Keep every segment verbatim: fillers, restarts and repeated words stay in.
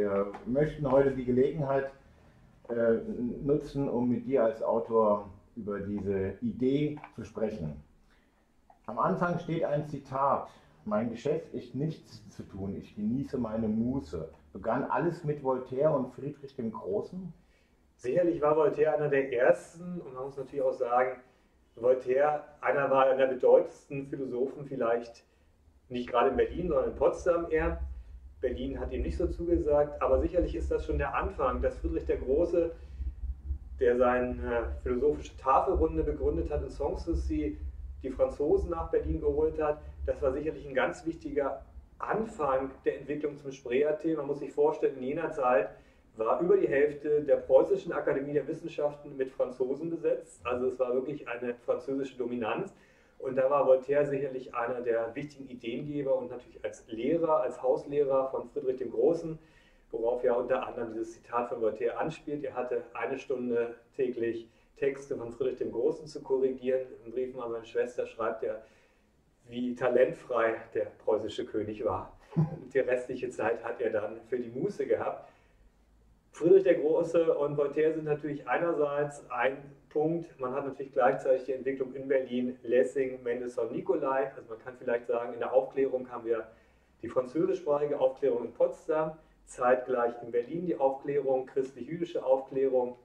Wir möchten heute die Gelegenheit äh, nutzen, um mit dir als Autor über diese Idee zu sprechen. Am Anfang steht ein Zitat: Mein Geschäft ist nichts zu tun, ich genieße meine Muße. Begann alles mit Voltaire und Friedrich dem Großen? Sicherlich war Voltaire einer der ersten, und man muss natürlich auch sagen, Voltaire, einer war einer der bedeutendsten Philosophen, vielleicht nicht gerade in Berlin, sondern in Potsdam eher. Berlin hat ihm nicht so zugesagt, aber sicherlich ist das schon der Anfang, dass Friedrich der Große, der seine philosophische Tafelrunde begründet hat in Sanssouci, die Franzosen nach Berlin geholt hat. Das war sicherlich ein ganz wichtiger Anfang der Entwicklung zum Spreeathen. Man muss sich vorstellen, in jener Zeit war über die Hälfte der Preußischen Akademie der Wissenschaften mit Franzosen besetzt. Also es war wirklich eine französische Dominanz. Und da war Voltaire sicherlich einer der wichtigen Ideengeber und natürlich als Lehrer, als Hauslehrer von Friedrich dem Großen, worauf ja unter anderem dieses Zitat von Voltaire anspielt. Er hatte eine Stunde täglich Texte von Friedrich dem Großen zu korrigieren. Im Brief an seine Schwester schreibt er, wie talentfrei der preußische König war. Und die restliche Zeit hat er dann für die Muße gehabt. Friedrich der Große und Voltaire sind natürlich einerseits ein Punkt. Man hat natürlich gleichzeitig die Entwicklung in Berlin, Lessing, Mendelssohn, Nicolai. Also man kann vielleicht sagen, in der Aufklärung haben wir die französischsprachige Aufklärung in Potsdam, zeitgleich in Berlin die Aufklärung, christlich-jüdische Aufklärung.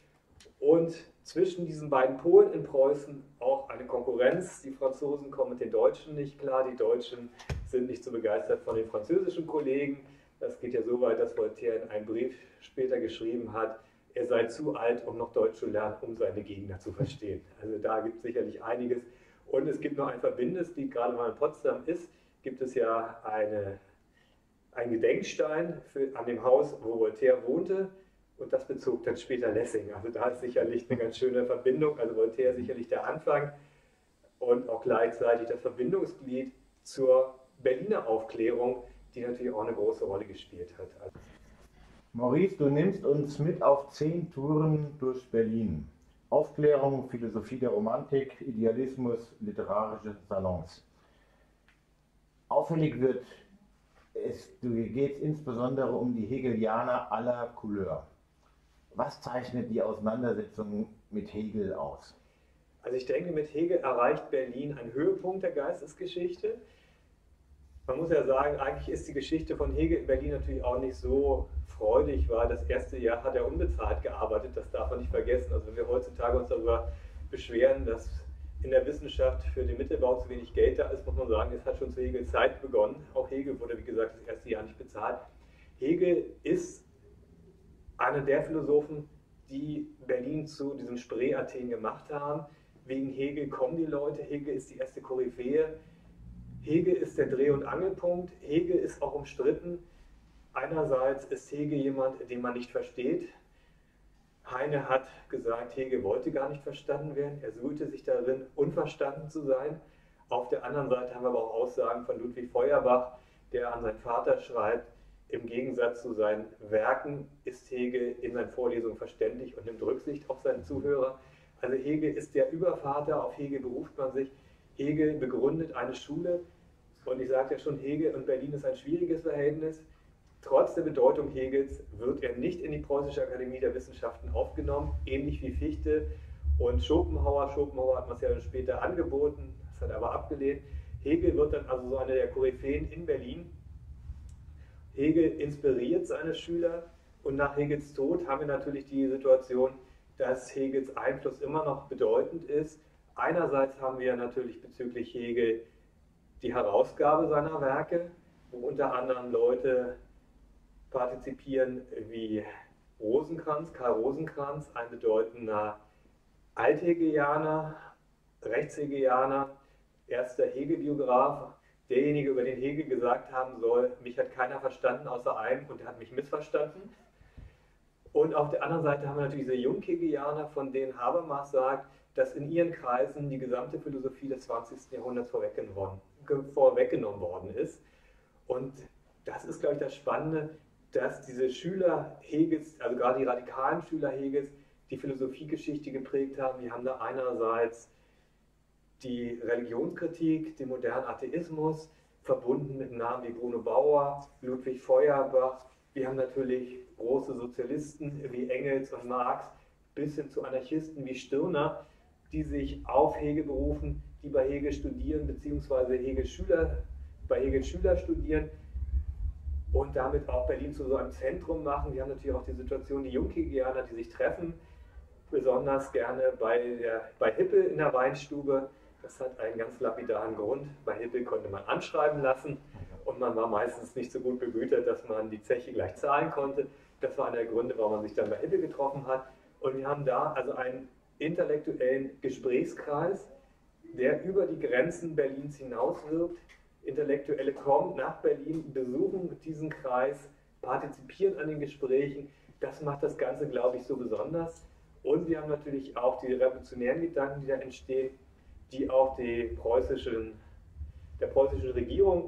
Und zwischen diesen beiden Polen in Preußen auch eine Konkurrenz. Die Franzosen kommen mit den Deutschen nicht klar, die Deutschen sind nicht so begeistert von den französischen Kollegen. Das geht ja so weit, dass Voltaire in einem Brief später geschrieben hat, er sei zu alt, um noch Deutsch zu lernen, um seine Gegner zu verstehen. Also da gibt es sicherlich einiges. Und es gibt noch ein Verbindungsglied, gerade weil in Potsdam ist, gibt es ja eine, einen Gedenkstein für, an dem Haus, wo Voltaire wohnte. Und das bezog dann später Lessing. Also da ist sicherlich eine ganz schöne Verbindung. Also Voltaire sicherlich der Anfang und auch gleichzeitig das Verbindungsglied zur Berliner Aufklärung, die natürlich auch eine große Rolle gespielt hat. Also Maurice, du nimmst uns mit auf zehn Touren durch Berlin. Aufklärung, Philosophie der Romantik, Idealismus, literarische Salons. Auffällig wird es, geht es insbesondere um die Hegelianer aller Couleur. Was zeichnet die Auseinandersetzung mit Hegel aus? Also ich denke, mit Hegel erreicht Berlin einen Höhepunkt der Geistesgeschichte. Man muss ja sagen, eigentlich ist die Geschichte von Hegel in Berlin natürlich auch nicht so freudig, weil das erste Jahr hat er unbezahlt gearbeitet, das darf man nicht vergessen. Also wenn wir heutzutage uns darüber beschweren, dass in der Wissenschaft für den Mittelbau zu wenig Geld da ist, muss man sagen, es hat schon zu Hegels Zeit begonnen. Auch Hegel wurde, wie gesagt, das erste Jahr nicht bezahlt. Hegel ist einer der Philosophen, die Berlin zu diesem Spreeathen gemacht haben. Wegen Hegel kommen die Leute, Hegel ist die erste Koryphäe. Hegel ist der Dreh- und Angelpunkt. Hegel ist auch umstritten. Einerseits ist Hegel jemand, den man nicht versteht. Heine hat gesagt, Hegel wollte gar nicht verstanden werden. Er suhlte sich darin, unverstanden zu sein. Auf der anderen Seite haben wir aber auch Aussagen von Ludwig Feuerbach, der an seinen Vater schreibt, im Gegensatz zu seinen Werken ist Hegel in seinen Vorlesungen verständlich und nimmt Rücksicht auf seine Zuhörer. Also Hegel ist der Übervater, auf Hegel beruft man sich. Hegel begründet eine Schule und ich sagte ja schon, Hegel und Berlin ist ein schwieriges Verhältnis. Trotz der Bedeutung Hegels wird er nicht in die Preußische Akademie der Wissenschaften aufgenommen, ähnlich wie Fichte und Schopenhauer. Schopenhauer hat man es ja später angeboten, das hat er aber abgelehnt. Hegel wird dann also so einer der Koryphäen in Berlin. Hegel inspiriert seine Schüler und nach Hegels Tod haben wir natürlich die Situation, dass Hegels Einfluss immer noch bedeutend ist. Einerseits haben wir natürlich bezüglich Hegel die Herausgabe seiner Werke, wo unter anderem Leute partizipieren wie Rosenkranz, Karl Rosenkranz, ein bedeutender Althegelianer, Rechtshegelianer, erster Hegel-Biograf, derjenige, über den Hegel gesagt haben soll, mich hat keiner verstanden außer einem und er hat mich missverstanden. Und auf der anderen Seite haben wir natürlich diese Junghegelianer, von denen Habermas sagt, dass in ihren Kreisen die gesamte Philosophie des zwanzigsten Jahrhunderts vorweggenommen, vorweggenommen worden ist. Und das ist, glaube ich, das Spannende, dass diese Schüler Hegels, also gerade die radikalen Schüler Hegels, die Philosophiegeschichte geprägt haben. Wir haben da einerseits die Religionskritik, den modernen Atheismus, verbunden mit Namen wie Bruno Bauer, Ludwig Feuerbach, Wir haben natürlich große Sozialisten wie Engels und Marx, bis hin zu Anarchisten wie Stirner, die sich auf Hegel berufen, die bei Hegel studieren, beziehungsweise Hegel Schüler, bei Hegel Schüler studieren und damit auch Berlin zu so einem Zentrum machen. Wir haben natürlich auch die Situation, die Junghegelianer, die sich treffen, besonders gerne bei, der, bei Hippel in der Weinstube. Das hat einen ganz lapidaren Grund. Bei Hippel konnte man anschreiben lassen und man war meistens nicht so gut begütert, dass man die Zeche gleich zahlen konnte. Das war einer der Gründe, warum man sich dann bei Hippel getroffen hat. Und wir haben da also einen intellektuellen Gesprächskreis, der über die Grenzen Berlins hinauswirkt. Intellektuelle kommen nach Berlin, besuchen diesen Kreis, partizipieren an den Gesprächen. Das macht das Ganze, glaube ich, so besonders. Und wir haben natürlich auch die revolutionären Gedanken, die da entstehen, die auch die preußischen, der preußischen Regierung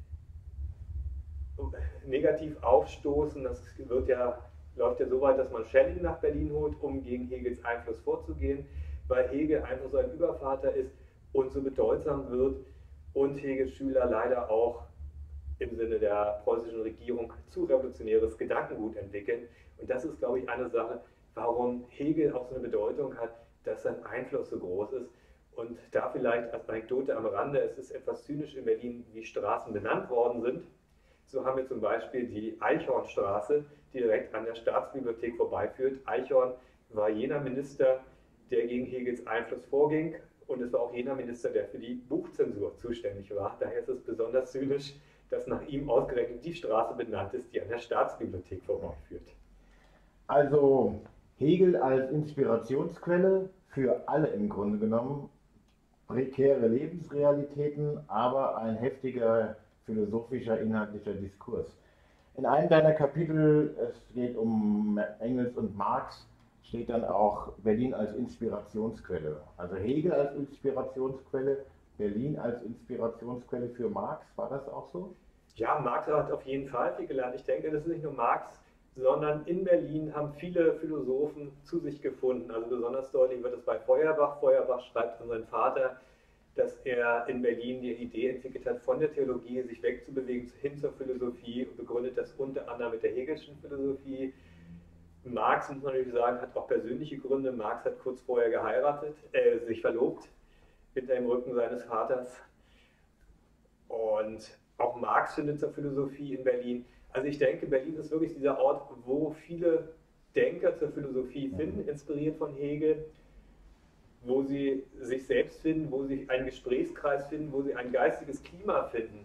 negativ aufstoßen. Das wird ja, läuft ja so weit, dass man Schelling nach Berlin holt, um gegen Hegels Einfluss vorzugehen, weil Hegel einfach so ein Übervater ist und so bedeutsam wird und Hegels Schüler leider auch im Sinne der preußischen Regierung zu revolutionäres Gedankengut entwickeln. Und das ist, glaube ich, eine Sache, warum Hegel auch so eine Bedeutung hat, dass sein Einfluss so groß ist. Und da vielleicht als Anekdote am Rande, es ist etwas zynisch in Berlin, wie Straßen benannt worden sind. So haben wir zum Beispiel die Eichhornstraße, die direkt an der Staatsbibliothek vorbeiführt. Eichhorn war jener Minister, der gegen Hegels Einfluss vorging. Und es war auch jener Minister, der für die Buchzensur zuständig war. Daher ist es besonders zynisch, dass nach ihm ausgerechnet die Straße benannt ist, die an der Staatsbibliothek vorbeiführt. Also Hegel als Inspirationsquelle für alle im Grunde genommen, prekäre Lebensrealitäten, aber ein heftiger philosophischer, inhaltlicher Diskurs. In einem deiner Kapitel, es geht um Engels und Marx, steht dann auch Berlin als Inspirationsquelle. Also Hegel als Inspirationsquelle, Berlin als Inspirationsquelle für Marx, war das auch so? Ja, Marx hat auf jeden Fall viel gelernt. Ich denke, das ist nicht nur Marx, sondern in Berlin haben viele Philosophen zu sich gefunden. Also besonders deutlich wird es bei Feuerbach. Feuerbach schreibt von seinem Vater, dass er in Berlin die Idee entwickelt hat, von der Theologie sich wegzubewegen hin zur Philosophie und begründet das unter anderem mit der Hegelschen Philosophie. Marx, muss man natürlich sagen, hat auch persönliche Gründe. Marx hat kurz vorher geheiratet, äh, sich verlobt, hinter dem Rücken seines Vaters. Und auch Marx findet zur Philosophie in Berlin. Also ich denke, Berlin ist wirklich dieser Ort, wo viele Denker zur Philosophie finden, inspiriert von Hegel, wo sie sich selbst finden, wo sie einen Gesprächskreis finden, wo sie ein geistiges Klima finden,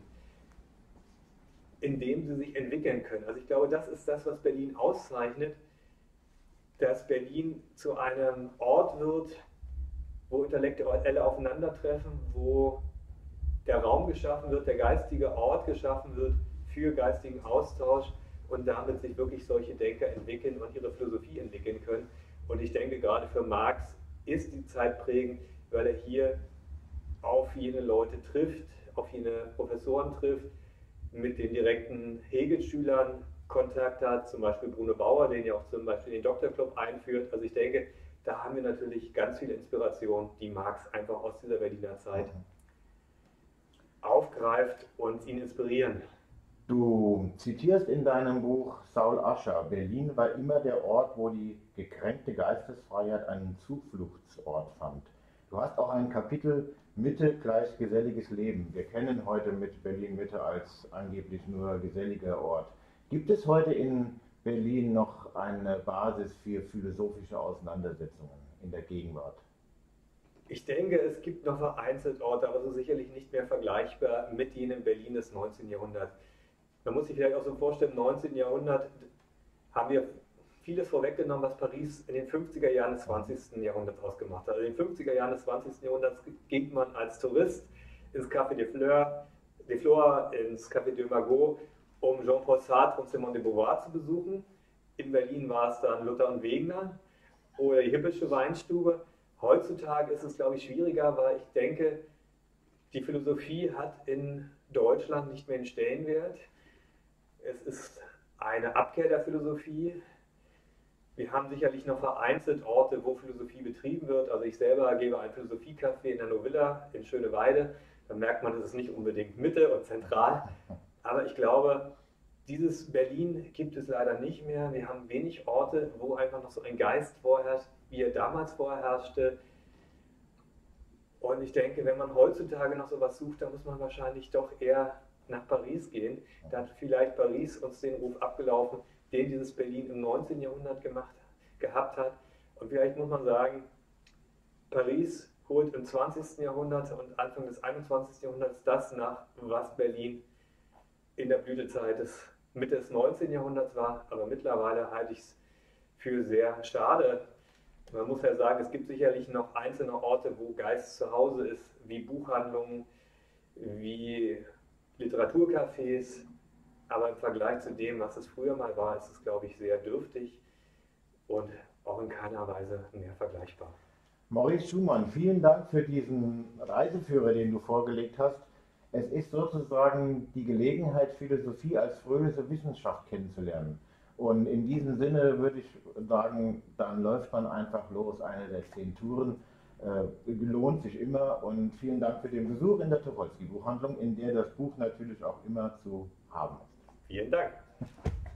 in dem sie sich entwickeln können. Also ich glaube, das ist das, was Berlin auszeichnet, dass Berlin zu einem Ort wird, wo Intellektuelle aufeinandertreffen, wo der Raum geschaffen wird, der geistige Ort geschaffen wird für geistigen Austausch und damit sich wirklich solche Denker entwickeln und ihre Philosophie entwickeln können. Und ich denke, gerade für Marx ist die Zeit prägend, weil er hier auf jene Leute trifft, auf jene Professoren trifft, mit den direkten Hegel-Schülern Kontakt hat, zum Beispiel Bruno Bauer, den ja auch zum Beispiel den Doktorclub einführt. Also ich denke, da haben wir natürlich ganz viele Inspirationen, die Marx einfach aus dieser Berliner Zeit aufgreift und ihn inspirieren. Du zitierst in deinem Buch Saul Ascher, Berlin war immer der Ort, wo die gekränkte Geistesfreiheit einen Zufluchtsort fand. Du hast auch ein Kapitel Mitte gleich geselliges Leben. Wir kennen heute mit Berlin Mitte als angeblich nur geselliger Ort. Gibt es heute in Berlin noch eine Basis für philosophische Auseinandersetzungen in der Gegenwart? Ich denke, es gibt noch vereinzelt Orte, aber so sicherlich nicht mehr vergleichbar mit jenem Berlin des neunzehnten Jahrhunderts. Man muss sich vielleicht auch so vorstellen, im neunzehnten Jahrhundert haben wir vieles vorweggenommen, was Paris in den fünfziger Jahren des zwanzigsten Jahrhunderts ausgemacht hat. Also in den fünfziger Jahren des zwanzigsten Jahrhunderts ging man als Tourist ins Café des Fleurs, des Fleurs, ins Café de Magot, um Jean-Paul Sartre und Simone de Beauvoir zu besuchen. In Berlin war es dann Luther und Wegener oder die Hippelsche Weinstube. Heutzutage ist es, glaube ich, schwieriger, weil ich denke, die Philosophie hat in Deutschland nicht mehr den Stellenwert. Es ist eine Abkehr der Philosophie. Wir haben sicherlich noch vereinzelt Orte, wo Philosophie betrieben wird. Also ich selber gebe ein Philosophiecafé in der Novilla in Schöneweide. Da merkt man, es ist nicht unbedingt Mitte und zentral. Aber ich glaube, Dieses Berlin gibt es leider nicht mehr. Wir haben wenig Orte, wo einfach noch so ein Geist vorherrscht, wie er damals vorherrschte. Und ich denke, wenn man heutzutage noch sowas sucht, dann muss man wahrscheinlich doch eher nach Paris gehen. Da hat vielleicht Paris uns den Ruf abgelaufen, den dieses Berlin im neunzehnten Jahrhundert gemacht, gehabt hat. Und vielleicht muss man sagen, Paris holt im zwanzigsten Jahrhundert und Anfang des einundzwanzigsten Jahrhunderts das nach, was Berlin in der Blütezeit des Mitte des neunzehnten Jahrhunderts war. Aber mittlerweile halte ich es für sehr schade. Man muss ja sagen, es gibt sicherlich noch einzelne Orte, wo Geist zu Hause ist, wie Buchhandlungen, wie Literaturcafés. Aber im Vergleich zu dem, was es früher mal war, ist es, glaube ich, sehr dürftig und auch in keiner Weise mehr vergleichbar. Maurice Schumann, vielen Dank für diesen Reiseführer, den du vorgelegt hast. Es ist sozusagen die Gelegenheit, Philosophie als fröhliche Wissenschaft kennenzulernen. Und in diesem Sinne würde ich sagen, dann läuft man einfach los, eine der zehn Touren. Äh, lohnt sich immer und vielen Dank für den Besuch in der Tucholsky Buchhandlung, in der das Buch natürlich auch immer zu haben ist. Vielen Dank.